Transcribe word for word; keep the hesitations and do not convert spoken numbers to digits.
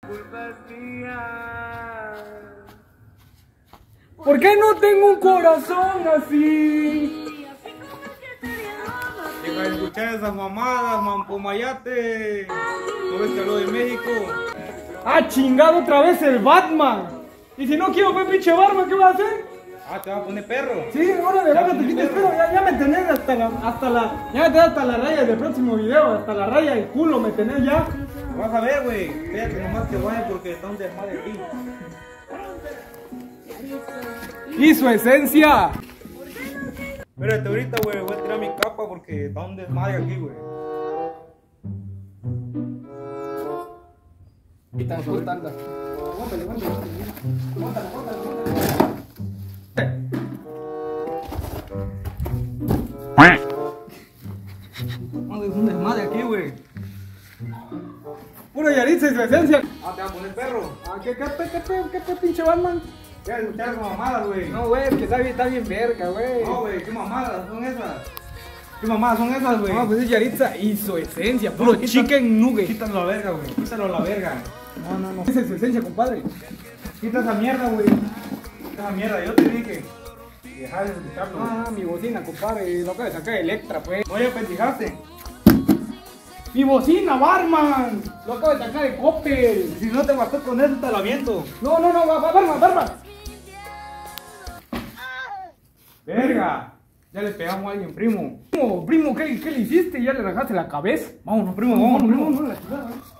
culpa es mía. ¿Por qué no tengo un corazón así? Deja de escuchar esas mamadas, mampomayate. ¿No ves que habló de México? ¡Ah, chingado otra vez el Batman! Y si no quiero ver pinche barba, ¿qué vas a hacer? Ah, te vas a poner perro. Sí, órale, Ya, bájate, pinche te espero, perro. ya, ya me tenés hasta la, hasta la, ya me tenés hasta la raya del próximo video, hasta la raya del culo me tenés ya. Vas a ver, güey. Espérate nomás que vaya porque está un desmadre aquí. Y su esencia. Espérate ahorita, güey. Voy a tirar mi capa porque está un desmadre aquí, güey. Ahorita soltando. Aguántale, aguántale, aguántale, aguántale, aguántale. Es un desmadre aquí, güey. Puro Yaritza y su esencia. Ah, te vas a poner perro. Ah, ¿qué, qué, qué, qué, qué, qué pinche Batman? Deja de escuchar esas mamadas, güey. No, güey, es que está bien, está bien verga, güey. No, güey. ¿Qué mamadas son esas? ¿Qué mamadas son esas, güey? No, pues es Yaritza y su esencia, puro No, quita- chicken nugget. Quítalo a la verga, güey. Quítalo a la verga. No, no, no. Esa es su esencia, compadre. Quita esa mierda, güey. Quita esa mierda. Yo te dije. Deja de escucharlo. Ah, mi bocina, compadre. Lo acaba de sacar de Electra, pues. No, ya pendejaste. Mi bocina, Barman. Lo acabo de sacar de Coppel. Si no te bastó con eso, te la aviento. No, no, no, va, va, Barman, Barman. Verga. Ya le pegamos a alguien, primo. Primo, primo, ¿qué, qué le hiciste? Ya le rajaste la cabeza. Vámonos, primo, vámonos, primo. No, no, la chingada, ¿eh?